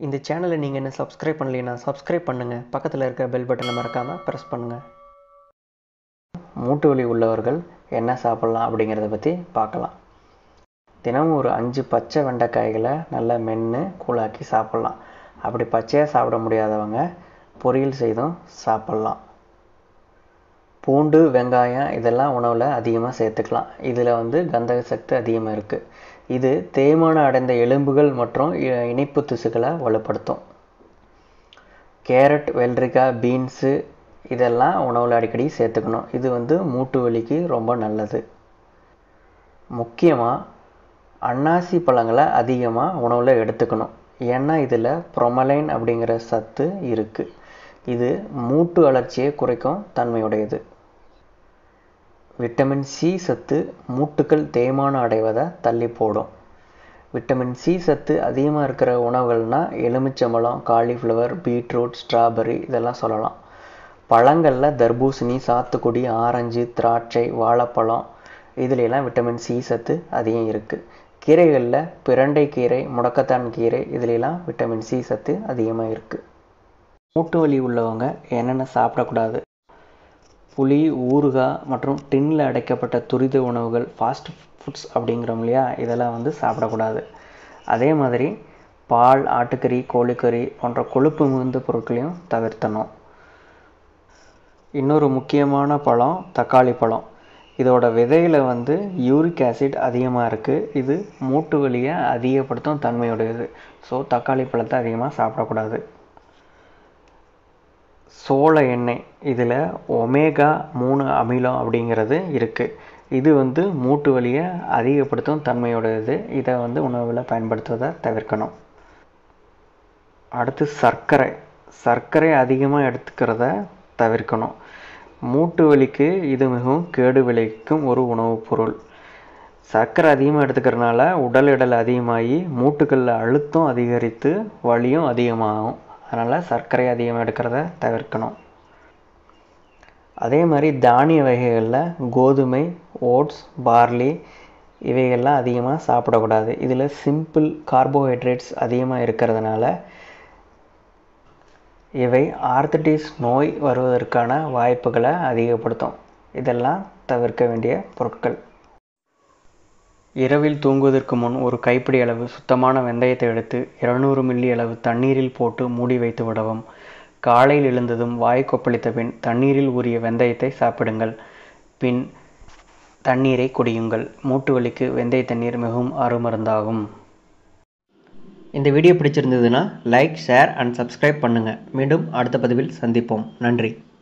இந்த சேனலை நீங்கள் என்ன சப்ஸ்கிரைப் பண்ணலைன்னா சப்ஸ்கிரைப் பண்ணுங்கள். பக்கத்தில் இருக்க பெல் பட்டனை மறக்காமல் ப்ரெஸ் பண்ணுங்கள். மூட்டு வலி உள்ளவர்கள் என்ன சாப்பிட்லாம் அப்படிங்கிறத பற்றி பார்க்கலாம். தினமும் ஒரு 5 பச்சை வெண்டைக்காய்களை நல்லா மென்று கூழாக்கி சாப்பிட்லாம். அப்படி பச்சையாக சாப்பிட முடியாதவங்க பொரியல் செய்தும் சாப்பிட்லாம். பூண்டு, வெங்காயம் இதெல்லாம் உணவில் அதிகமாக சேர்த்துக்கலாம். இதில் கந்தக சக்தி அதிகமாக இருக்குது. இது தேய்மானம் அடைந்த எலும்புகள் மற்றும் இணைப்பு திசுக்களை வலுப்படுத்தும். கேரட், வெள்ளரிக்காய், பீன்ஸு இதெல்லாம் உணவில் அடிக்கடி சேர்த்துக்கணும். இது மூட்டு வலிக்கு ரொம்ப நல்லது. முக்கியமாக அன்னாசி பழங்களை அதிகமாக உணவில் எடுத்துக்கணும். ஏன்னா இதில் ப்ரொமலைன் அப்படிங்கிற சத்து இருக்குது. இது மூட்டு அழற்சியை குறைக்கும் தன்மையுடையது. விட்டமின் சி சத்து மூட்டுக்கள் தேய்மானம் அடைவதை தள்ளி போடும். விட்டமின் சி சத்து அதிகமாக இருக்கிற உணவுகள்னால் எலுமிச்சம்பழம், காலிஃப்ளவர், பீட்ரூட், ஸ்ட்ராபெர்ரி இதெல்லாம் சொல்லலாம். பழங்களில் தர்பூசணி, சாத்துக்குடி, ஆரஞ்சு, திராட்சை, வாழைப்பழம் இதுலெல்லாம் விட்டமின் சி சத்து அதிகம் இருக்குது. கீரைகளில் பிரண்டை கீரை, முடக்கத்தான் கீரை இதுலெல்லாம் விட்டமின் சி சத்து அதிகமாக இருக்குது. மூட்டு வலி உள்ளவங்க என்னென்ன சாப்பிடக்கூடாது? புளி, ஊறுகாய் மற்றும் டின்னில் அடைக்கப்பட்ட துரித உணவுகள், ஃபாஸ்ட் ஃபுட்ஸ் அப்படிங்கிறோம் இல்லையா, இதெல்லாம் சாப்பிடக்கூடாது. அதே மாதிரி பால், ஆட்டுக்கறி, கோழிக்கறி போன்ற கொழுப்பு மிகுந்த பொருட்களையும் தவிர்த்தணும். இன்னொரு முக்கியமான பழம் தக்காளி பழம். இதோட விதையில் யூரிக் ஆசிட் அதிகமாக இருக்குது. இது மூட்டு வலியை அதிகப்படுத்தும் தன்மையுடையது. ஸோ தக்காளி பழத்தை அதிகமாக சாப்பிடக்கூடாது. சோள எண்ணெய், இதில் ஒமேகா 3 அமிலம் அப்படிங்கிறது இருக்குது. இது மூட்டு வலியை அதிகப்படுத்தும் தன்மையுடையது. இதை உணவில் பயன்படுத்துவதை தவிர்க்கணும். அடுத்து சர்க்கரை அதிகமாக எடுத்துக்கிறத தவிர்க்கணும். மூட்டு வலிக்கு இது மிகவும் கேடு விளைவிக்கும் ஒரு உணவுப் பொருள். சர்க்கரை அதிகமாக எடுத்துக்கிறதுனால உடல் எடை அதிகமாகி மூட்டுகளில் அழுத்தம் அதிகரித்து வலியும் அதிகமாகும். அதனால் சர்க்கரை அதிகமாக எடுக்கிறத தவிர்க்கணும். அதே மாதிரி தானிய வகைகளில் கோதுமை, ஓட்ஸ், பார்லி இவைகள்லாம் அதிகமாக சாப்பிடக்கூடாது. இதில் சிம்பிள் கார்போஹைட்ரேட்ஸ் அதிகமாக இருக்கிறதுனால இவை ஆர்த்தரைட்டிஸ் நோய் வருவதற்கான வாய்ப்புகளை அதிகப்படுத்தும். இதெல்லாம் தவிர்க்க வேண்டிய பொருட்கள். இரவில் தூங்குவதற்கு முன் ஒரு கைப்பிடி அளவு சுத்தமான வெந்தயத்தை எடுத்து 200 மில்லி அளவு தண்ணீரில் போட்டு மூடி வைத்து விடவும். காலையில் எழுந்ததும் வாய் கொப்பளித்த பின் தண்ணீரில் ஊறிய வெந்தயத்தை சாப்பிடுங்கள். பின் தண்ணீரை குடியுங்கள். மூட்டு வலிக்கு வெந்தய தண்ணீர் மிகவும் அருமருந்தாகும். இந்த வீடியோ பிடிச்சிருந்ததுன்னா லைக், ஷேர் அண்ட் சப்ஸ்கிரைப் பண்ணுங்கள். மீண்டும் அடுத்த பதிவில் சந்திப்போம். நன்றி.